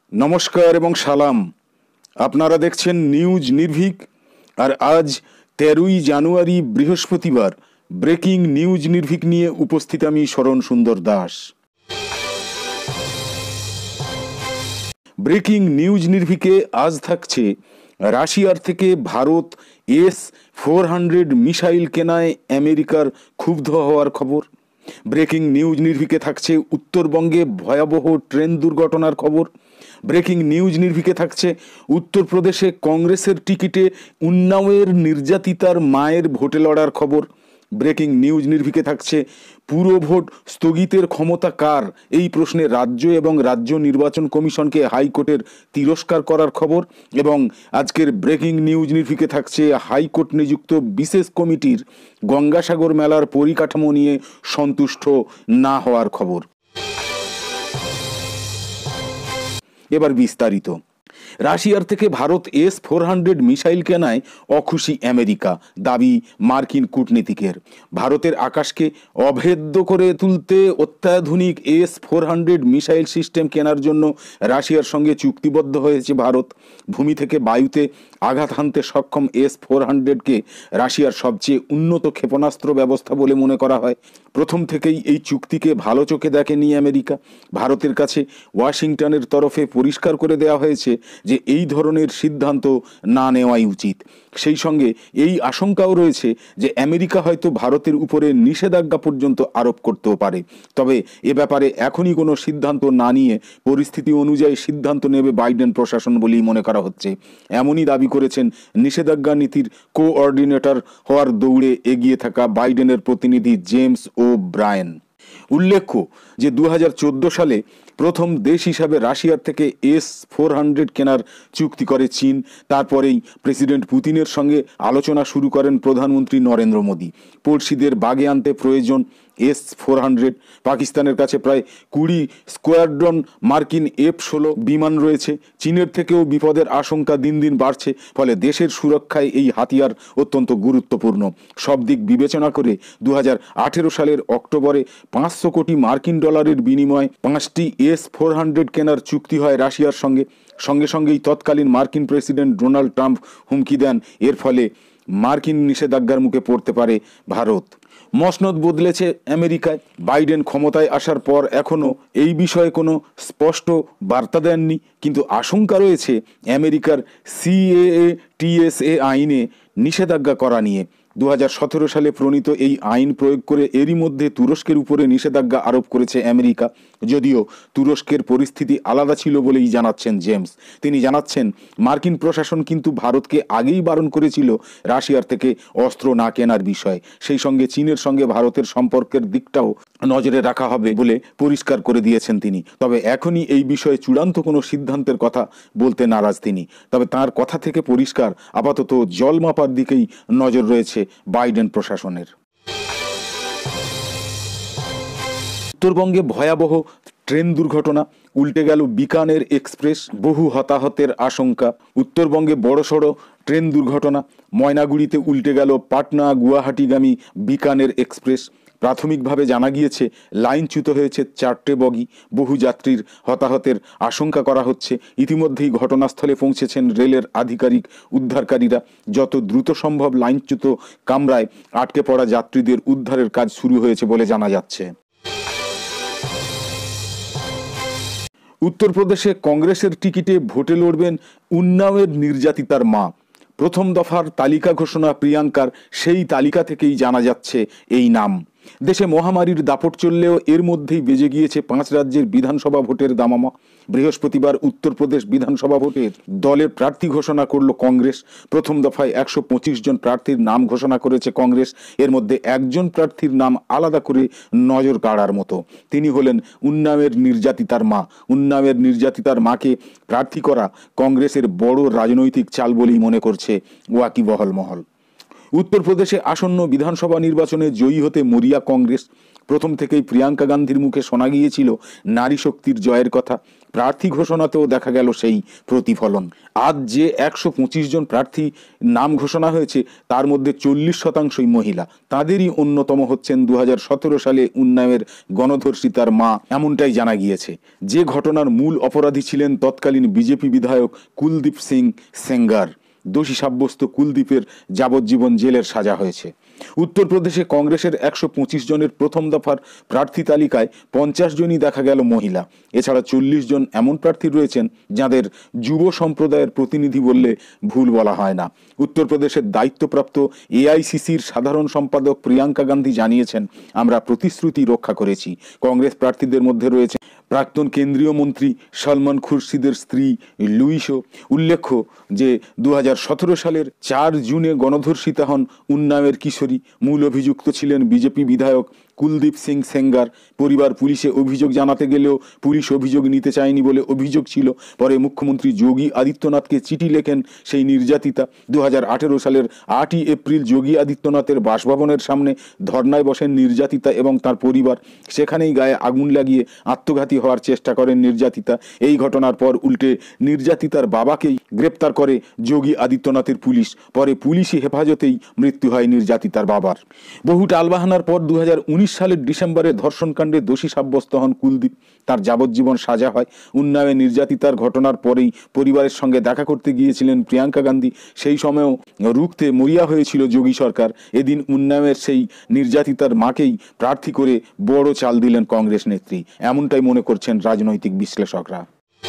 নমস্কার এবং সালাম। আপনারা দেখছেন নিউজ নির্ভীক। আর আজ 13ই জানুয়ারি বৃহস্পতিবার ব্রেকিং নিউজ নির্ভীক নিয়ে উপস্থিত আমি শরণ সুন্দর দাস। ব্রেকিং নিউজ নির্ভীকে আজ থাকছে রাশিয়ার থেকে ভারত S400 মিসাইল কেনায় আমেরিকার ক্ষুব্ধ হওয়ার খবর। ব্রেকিং নিউজ নির্ভীকে থাকছে উত্তরবঙ্গে ভয়াবহ ট্রেন দুর্ঘটনার খবর। ব্রেকিং নিউজ নির্ভীকে থাকছে উত্তরপ্রদেশে কংগ্রেসের টিকিটে উন্নাওয়ের নির্যাতিতার মায়ের ভোটে লড়ার খবর। ব্রেকিং নিউজ নির্ভীকে থাকছে পুরো ভোট স্থগিতের ক্ষমতা কার, এই প্রশ্নে রাজ্য এবং রাজ্য নির্বাচন কমিশনকে হাইকোর্টের তিরস্কার করার খবর। এবং আজকের ব্রেকিং নিউজ নির্ভীকে থাকছে হাইকোর্ট নিযুক্ত বিশেষ কমিটির গঙ্গাসাগর মেলার পরিকাঠামো নিয়ে সন্তুষ্ট না হওয়ার খবর। এবার বিস্তারিত। রাশিয়ার থেকে ভারত S400 মিসাইল কেনায় অখুশি আমেরিকা, দাবি মার্কিন কূটনীতিকের। ভারতের আকাশকে অভেদ্য করে তুলতে অত্যাধুনিক S400 মিসাইল সিস্টেম কেনার জন্য রাশিয়ার সঙ্গে চুক্তিবদ্ধ হয়েছে ভারত। ভূমি থেকে বায়ুতে আঘাত হানতে সক্ষম S400কে রাশিয়ার সবচেয়ে উন্নত ক্ষেপণাস্ত্র ব্যবস্থা বলে মনে করা হয়। প্রথম থেকেই এই চুক্তিকে ভালো চোখে দেখেনি আমেরিকা। ভারতের কাছে ওয়াশিংটনের তরফে পরিষ্কার করে দেওয়া হয়েছে যে এই ধরনের সিদ্ধান্ত না নেওয়াই উচিত। সেই সঙ্গে এই আশঙ্কাও রয়েছে যে আমেরিকা হয়তো ভারতের উপরে নিষেধাজ্ঞা পর্যন্ত আরোপ করতেও পারে। তবে এ ব্যাপারে এখনই কোনো সিদ্ধান্ত না নিয়ে পরিস্থিতি অনুযায়ী সিদ্ধান্ত নেবে বাইডেন প্রশাসন বলেই মনে করা হচ্ছে। এমনই দাবি করেছেন নিষেধাজ্ঞা নীতির কোঅর্ডিনেটর হওয়ার দৌড়ে এগিয়ে থাকা বাইডেনের প্রতিনিধি জেমস ও ব্রায়েন। উল্লেখ্য যে 2014 সালে প্রথম দেশ হিসাবে রাশিয়ার থেকে S400 কেনার চুক্তি করে চীন। তারপরেই প্রেসিডেন্ট পুতিনের সঙ্গে আলোচনা শুরু করেন প্রধানমন্ত্রী নরেন্দ্র মোদী। পড়শিদের বাগে আনতে প্রয়োজন S400। পাকিস্তানের কাছে প্রায় 20 স্কোয়াড্রন মার্কিন F-16 বিমান রয়েছে। চীনের থেকেও বিপদের আশঙ্কা দিন দিন বাড়ছে। ফলে দেশের সুরক্ষায় এই হাতিয়ার অত্যন্ত গুরুত্বপূর্ণ। সব দিক বিবেচনা করে 2018 সালের অক্টোবরে 500 কোটি মার্কিন ডলারের বিনিময়ে 5টি S400 কেনার চুক্তি হয় রাশিয়ার সঙ্গে। সঙ্গেই তৎকালীন মার্কিন প্রেসিডেন্ট ডোনাল্ড ট্রাম্প হুমকি দেন এর ফলে মার্কিন নিষেধাজ্ঞার মুখে পড়তে পারে ভারত। মসনদ বদলেছে আমেরিকায়। বাইডেন ক্ষমতায় আসার পর এখনও এই বিষয়ে কোনো স্পষ্ট বার্তা দেননি, কিন্তু আশঙ্কা রয়েছে আমেরিকার CAA-TSA আইনে নিষেধাজ্ঞা করা নিয়ে। 2017 সালে প্রণীত এই আইন প্রয়োগ করে এরই মধ্যে তুরস্কের উপরে নিষেধাজ্ঞা আরোপ করেছে আমেরিকা। যদিও তুরস্কের পরিস্থিতি আলাদা ছিল বলেই জানাচ্ছেন জেমস। তিনি জানাচ্ছেন মার্কিন প্রশাসন কিন্তু ভারতকে আগেই বারণ করেছিল রাশিয়ার থেকে অস্ত্র না কেনার বিষয়ে। সেই সঙ্গে চীনের সঙ্গে ভারতের সম্পর্কের দিকটাও নজরে রাখা হবে বলে পরিষ্কার করে দিয়েছেন তিনি। তবে এখনই এই বিষয়ে চূড়ান্ত কোনো সিদ্ধান্তের কথা বলতে নারাজ তিনি। তবে তার কথা থেকে পরিষ্কার আপাতত জল মাপার দিকেই নজর রয়েছে বাইডেন প্রশাসনের। উত্তরবঙ্গে ভয়াবহ ট্রেন দুর্ঘটনা, উল্টে গেল বিকানের এক্সপ্রেস, বহু হতাহতের আশঙ্কা। উত্তরবঙ্গে বড়সড় ট্রেন দুর্ঘটনা, ময়নাগুড়িতে উল্টে গেল পাটনা গুয়াহাটিগামী বিকানের এক্সপ্রেস। প্রাথমিকভাবে জানা গিয়েছে লাইনচ্যুত হয়েছে 4টে বগি। বহু যাত্রীর হতাহতের আশঙ্কা করা হচ্ছে। ইতিমধ্যেই ঘটনাস্থলে পৌঁছেছেন রেলের আধিকারিক, উদ্ধারকারীরা। যত দ্রুত সম্ভব লাইনচ্যুত কামরায় আটকে পড়া যাত্রীদের উদ্ধারের কাজ শুরু হয়েছে বলে জানা যাচ্ছে। উত্তরপ্রদেশে কংগ্রেসের টিকিটে ভোটে লড়বেন উন্নাওয়ের নির্যাতিতার মা। প্রথম দফার তালিকা ঘোষণা প্রিয়াঙ্কার, সেই তালিকা থেকেই জানা যাচ্ছে এই নাম। দেশে মহামারীর দাপট চললেও এর মধ্যেই বেজে গিয়েছে 5 রাজ্যের বিধানসভা ভোটের দামামা। বৃহস্পতিবার উত্তরপ্রদেশ বিধানসভা ভোটের দলের প্রার্থী ঘোষণা করল কংগ্রেস। প্রথম দফায় 125 জন প্রার্থীর নাম ঘোষণা করেছে কংগ্রেস। এর মধ্যে একজন প্রার্থীর নাম আলাদা করে নজর কাড়ার মতো। তিনি হলেন উন্নাওয়ের নির্যাতিতার মা। উন্নাওয়ের নির্যাতিতার মাকে প্রার্থী করা কংগ্রেসের বড় রাজনৈতিক চাল বলেই মনে করছে ওয়াকিবহাল মহল। উত্তরপ্রদেশে আসন্ন বিধানসভা নির্বাচনে জয়ী হতে মরিয়া কংগ্রেস। প্রথম থেকেই প্রিয়াঙ্কা গান্ধীর মুখে শোনা গিয়েছিল নারী শক্তির জয়ের কথা। প্রার্থী ঘোষণাতেও দেখা গেল সেই প্রতিফলন। আজ যে 125 জন প্রার্থী নাম ঘোষণা হয়েছে তার মধ্যে 40% মহিলা। তাদেরই অন্যতম হচ্ছেন 2017 সালে উন্নাওয়ের গণধর্ষিতার মা, এমনটাই জানা গিয়েছে। যে ঘটনার মূল অপরাধী ছিলেন তৎকালীন বিজেপি বিধায়ক কুলদীপ সিং সেঙ্গার। দোষী সাব্যস্ত কুলদীপের যাবজ্জীবন জেলের সাজা হয়েছে। উত্তরপ্রদেশে কংগ্রেসের 125 জনের প্রথম দফার প্রার্থী তালিকায় 50 জনই দেখা গেল মহিলা। এছাড়া 40 জন এমন প্রার্থী রয়েছেন যাদের যুব সম্প্রদায়ের প্রতিনিধি বললে ভুল বলা হয় না। উত্তরপ্রদেশের দায়িত্বপ্রাপ্ত এআইসিসির সাধারণ সম্পাদক প্রিয়াঙ্কা গান্ধী জানিয়েছেন, আমরা প্রতিশ্রুতি রক্ষা করেছি। কংগ্রেস প্রার্থীদের মধ্যে রয়েছে প্রাক্তন কেন্দ্রীয় মন্ত্রী সলমন খুরশিদের স্ত্রী লুইসো। উল্লেখ্য যে 2017 সালের 4 জুনে গণধর্ষিতা হন উন্নাওয়ের কিশোরী। মূল অভিযুক্ত ছিলেন বিজেপি বিধায়ক কুলদীপ সিং সেঙ্গার। পরিবার পুলিশে অভিযোগ জানাতে গেলেও পুলিশ অভিযোগ নিতে চায়নি বলে অভিযোগ ছিল। পরে মুখ্যমন্ত্রী যোগী আদিত্যনাথকে চিঠি লেখেন সেই নির্যাতিতা। 2018 সালের 8ই এপ্রিল যোগী আদিত্যনাথের বাসভবনের সামনে ধর্নায় বসেন নির্যাতিতা এবং তার পরিবার। সেখানেই গায়ে আগুন লাগিয়ে আত্মঘাতী হওয়ার চেষ্টা করেন নির্যাতিতা। এই ঘটনার পর উল্টে নির্যাতিতার বাবাকেই গ্রেপ্তার করে যোগী আদিত্যনাথের পুলিশ। পরে পুলিশি হেফাজতেই মৃত্যু হয় নির্যাতিতার বাবার। বহু টালবাহানার পর 2019 সালের ডিসেম্বরে ধর্ষণকাণ্ডে দোষী সাব্যস্ত হন কুলদীপ। তার যাবজ্জীবন সাজা হয়। উন্নাওয়ে নির্যাতিতার ঘটনার পরেই পরিবারের সঙ্গে দেখা করতে গিয়েছিলেন প্রিয়াঙ্কা গান্ধী। সেই সময়েও রুখতে মরিয়া হয়েছিল যোগী সরকার। এদিন উন্নাওয়ের সেই নির্যাতিতার মাকেই প্রার্থী করে বড় চাল দিলেন কংগ্রেস নেত্রী, এমনটাই মনে করছেন রাজনৈতিক বিশ্লেষকরা।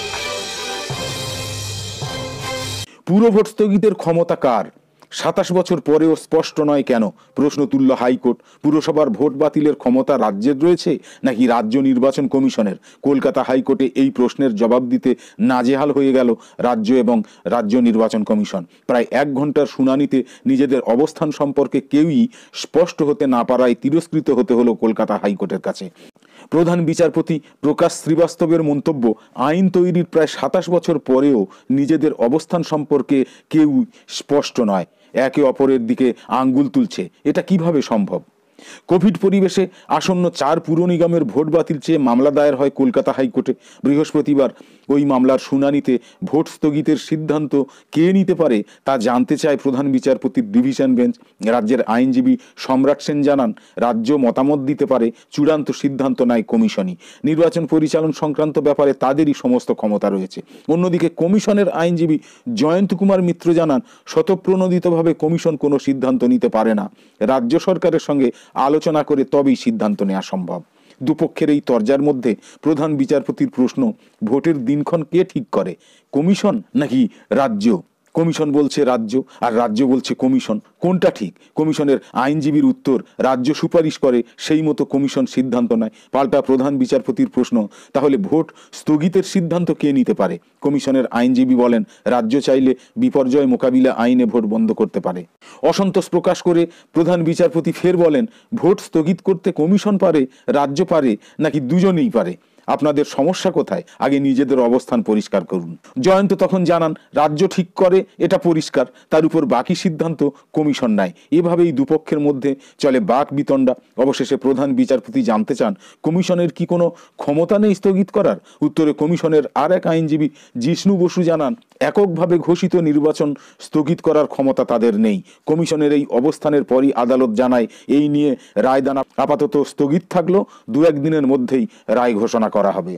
পুরো ভোট স্থগিতের ক্ষমতা কার? 27 বছর পরেও স্পষ্ট নয় কেন? প্রশ্ন তুলল হাইকোর্ট। পুরসভার ভোট বাতিলের ক্ষমতা রাজ্যের রয়েছে নাকি রাজ্য নির্বাচন কমিশনের? কলকাতা হাইকোর্টে এই প্রশ্নের জবাব দিতে নাজেহাল হয়ে গেল রাজ্য এবং রাজ্য নির্বাচন কমিশন। প্রায় 1 ঘন্টার শুনানিতে নিজেদের অবস্থান সম্পর্কে কেউই স্পষ্ট হতে না পারায় তিরস্কৃত হতে হলো কলকাতা হাইকোর্টের কাছে। প্রধান বিচারপতি প্রকাশ শ্রীবাস্তবের মন্তব্য, আইন তৈরির প্রায় 27 বছর পরেও নিজেদের অবস্থান সম্পর্কে কেউ স্পষ্ট নয়, একে অপরের দিকে আঙ্গুল তুলছে। এটা কিভাবে সম্ভব? কোভিড পরিবেশে আসন্ন 4 পুর নিগমের ভোট বাতিল চেয়ে মামলা দায়ের হয় কলকাতা হাইকোর্টে। বৃহস্পতিবার ওই মামলার শুনানিতে ভোট স্থগিতের সিদ্ধান্ত কে নিতে পারে তা জানতে চায় প্রধান বিচারপতির ডিভিশন বেঞ্চ। রাজ্যের আইনজীবী সম্রাট সেন জানান, রাজ্য মতামত দিতে পারে, চূড়ান্ত সিদ্ধান্ত নেয় কমিশনই। নির্বাচন পরিচালন সংক্রান্ত ব্যাপারে তাদেরই সমস্ত ক্ষমতা রয়েছে। অন্যদিকে কমিশনের আইনজীবী জয়ন্ত কুমার মিত্র জানান, স্বতঃপ্রণোদিতভাবে কমিশন কোনো সিদ্ধান্ত নিতে পারে না। রাজ্য সরকারের সঙ্গে আলোচনা করে তবেই সিদ্ধান্ত নেওয়া সম্ভব। দুপক্ষের এই তরজার মধ্যে প্রধান বিচারপতির প্রশ্ন, ভোটের দিনক্ষণ কে ঠিক করে, কমিশন নাকি রাজ্য? কমিশন বলছে রাজ্য আর রাজ্য বলছে কমিশন, কোনটা ঠিক? কমিশনের আইনজীবীর উত্তর, রাজ্য সুপারিশ করে, সেই মতো কমিশন সিদ্ধান্ত নেয়। পাল্টা প্রধান বিচারপতির প্রশ্ন, তাহলে ভোট স্থগিতের সিদ্ধান্ত কে নিতে পারে? কমিশনের আইনজীবী বলেন, রাজ্য চাইলে বিপর্যয় মোকাবিলা আইনে ভোট বন্ধ করতে পারে। অসন্তোষ প্রকাশ করে প্রধান বিচারপতি ফের বলেন, ভোট স্থগিত করতে কমিশন পারে, রাজ্য পারে নাকি দুজনেই পারে? আপনাদের সমস্যা কোথায়? আগে নিজেদের অবস্থান পরিষ্কার করুন। জয়ন্ত তখন জানান, রাজ্য ঠিক করে এটা পরিষ্কার, তার উপর বাকি সিদ্ধান্ত কমিশন নেয়। এভাবেই দুপক্ষের মধ্যে চলে বাক বিতণ্ডা। অবশেষে প্রধান বিচারপতি জানতে চান, কমিশনের কি কোনো ক্ষমতা নেই স্থগিত করার? উত্তরে কমিশনের আর এক আইনজীবী জিষ্ণু বসু জানান, এককভাবে ঘোষিত নির্বাচন স্থগিত করার ক্ষমতা তাদের নেই। কমিশনের এই অবস্থানের পরই আদালত জানায়, এই নিয়ে রায়দান আপাতত স্থগিত থাকলো, 2-1 দিনের মধ্যেই রায় ঘোষণা করা হবে।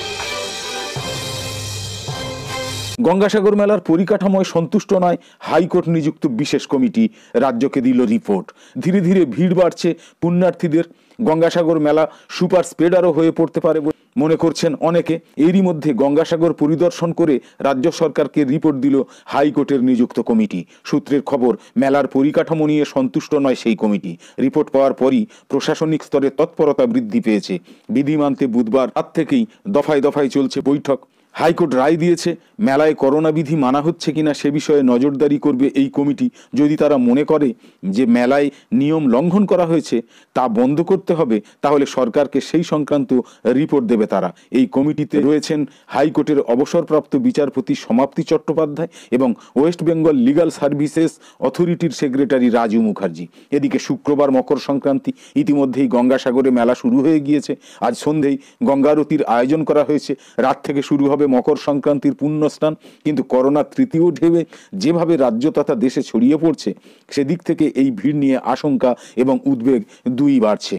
গঙ্গাসাগর মেলার পরিকাঠামোয় সন্তুষ্ট নয় হাইকোর্ট নিযুক্ত বিশেষ কমিটি, রাজ্যকে দিল রিপোর্ট। ধীরে ধীরে ভিড় বাড়ছে পুণ্যার্থীদের। গঙ্গাসাগর মেলা সুপার স্প্রেডারও হয়ে পড়তে পারে বলে মনে করছেন অনেকে। এরই মধ্যে গঙ্গাসাগর পরিদর্শন করে রাজ্য সরকারকে রিপোর্ট দিল হাইকোর্টের নিযুক্ত কমিটি। সূত্রের খবর, মেলার পরিকাঠামো নিয়ে সন্তুষ্ট নয় সেই কমিটি। রিপোর্ট পাওয়ার পরই প্রশাসনিক স্তরে তৎপরতা বৃদ্ধি পেয়েছে। বিধি মানতে বুধবার রাত থেকেই দফায় দফায় চলছে বৈঠক। হাইকোর্ট রায় দিয়েছে, মেলায় করোনা বিধি মানা হচ্ছে কিনা সে বিষয়ে নজরদারি করবে এই কমিটি। যদি তারা মনে করে যে মেলায় নিয়ম লঙ্ঘন করা হয়েছে, তা বন্ধ করতে হবে, তাহলে সরকারকে সেই সংক্রান্ত রিপোর্ট দেবে তারা। এই কমিটিতে রয়েছেন হাইকোর্টের অবসরপ্রাপ্ত বিচারপতি সমাপ্তি চট্টোপাধ্যায় এবং ওয়েস্ট বেঙ্গল লিগাল সার্ভিসেস অথরিটির সেক্রেটারি রাজু মুখার্জি। এদিকে শুক্রবার মকর সংক্রান্তি, ইতিমধ্যেই গঙ্গাসাগরে মেলা শুরু হয়ে গিয়েছে। আজ সন্ধেই গঙ্গারতির আয়োজন করা হয়েছে, রাত থেকে শুরু হবে মকর সংক্রান্তির পুণ্য স্নান। কিন্তু করোনা তৃতীয় ঢেউয়ে যেভাবে রাজ্য তথা দেশে ছড়িয়ে পড়ছে, সেদিক থেকে এই ভিড় নিয়ে আশঙ্কা এবং উদ্বেগ দুই বাড়ছে।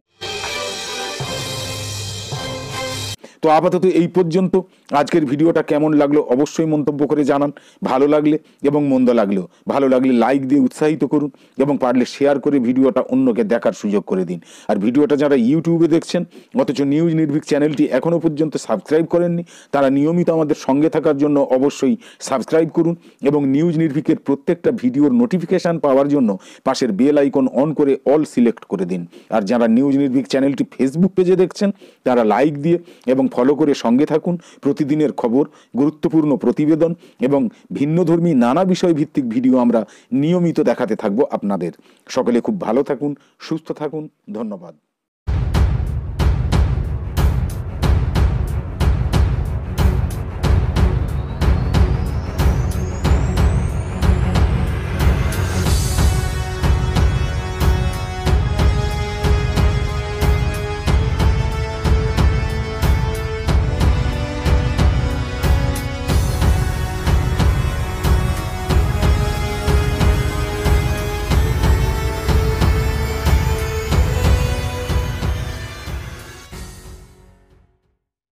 তো আপাতত এই পর্যন্ত। আজকের ভিডিওটা কেমন লাগলো অবশ্যই মন্তব্য করে জানান। ভালো লাগলে এবং মন্দ লাগলেও, ভালো লাগলে লাইক দিয়ে উৎসাহিত করুন এবং পারলে শেয়ার করে ভিডিওটা অন্যকে দেখার সুযোগ করে দিন। আর ভিডিওটা যারা ইউটিউবে দেখছেন অথচ নিউজ নির্ভীক চ্যানেলটি এখনও পর্যন্ত সাবস্ক্রাইব করেননি, তারা নিয়মিত আমাদের সঙ্গে থাকার জন্য অবশ্যই সাবস্ক্রাইব করুন এবং নিউজ নির্ভীকের প্রত্যেকটা ভিডিওর নোটিফিকেশান পাওয়ার জন্য পাশের বেল আইকন অন করে অল সিলেক্ট করে দিন। আর যারা নিউজ নির্ভীক চ্যানেলটি ফেসবুক পেজে দেখছেন, তারা লাইক দিয়ে এবং ফলো করে সঙ্গে থাকুন। প্রতিদিনের খবর, গুরুত্বপূর্ণ প্রতিবেদন এবং ভিন্নধর্মী নানা বিষয় ভিত্তিক ভিডিও আমরা নিয়মিত দেখাতে থাকবো আপনাদের। সকলে খুব ভালো থাকুন, সুস্থ থাকুন। ধন্যবাদ।